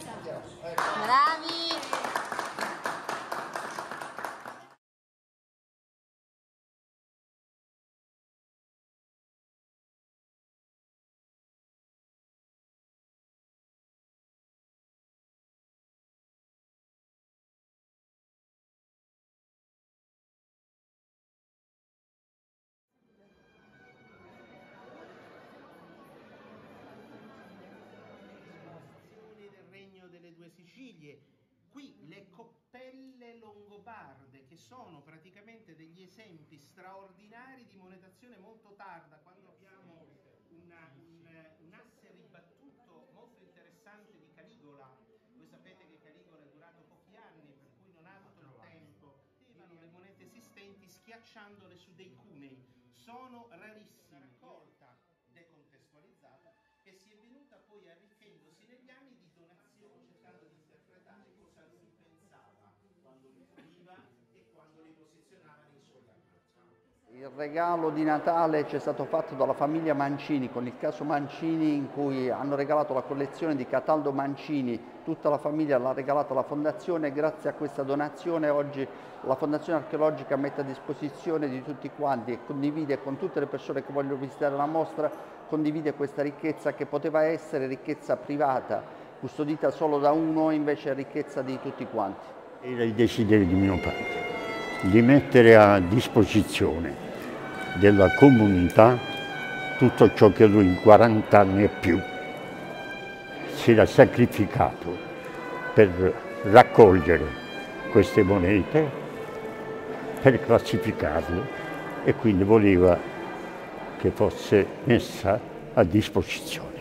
Bravi! Del Regno delle Due Sicilie. Qui le coppelle longobarde, che sono praticamente degli esempi straordinari di monetazione molto tarda, quando abbiamo un asse ribattuto molto interessante di Caligola. Voi sapete che Caligola è durato pochi anni, per cui non ha avuto il tempo. Avevano le monete esistenti schiacciandole su dei cunei. Sono rarissime, raccolta decontestualizzata, che si è venuta poi arricchendosi negli anni di donazioni, cercando di interpretare cosa lui pensava quando li finiva e quando li posizionava nei suoi armadi. Il regalo di Natale ci è stato fatto dalla famiglia Mancini, con il caso Mancini, in cui hanno regalato la collezione di Cataldo Mancini. Tutta la famiglia l'ha regalato alla Fondazione e grazie a questa donazione oggi la Fondazione Archeologica mette a disposizione di tutti quanti e condivide con tutte le persone che vogliono visitare la mostra, condivide questa ricchezza che poteva essere ricchezza privata, custodita solo da uno, invece è ricchezza di tutti quanti. Era il desiderio di mio padre di mettere a disposizione della comunità tutto ciò che lui in 40 anni e più si era sacrificato per raccogliere queste monete, per classificarle e quindi voleva che fosse messa a disposizione.